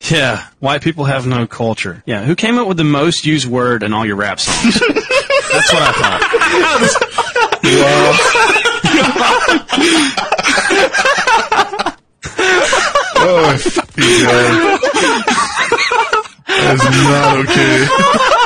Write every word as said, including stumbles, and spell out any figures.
Yeah, white people have no culture. Yeah, who came up with the most used word in all your rap songs? That's what I thought. Oh, fucking God. That is not okay.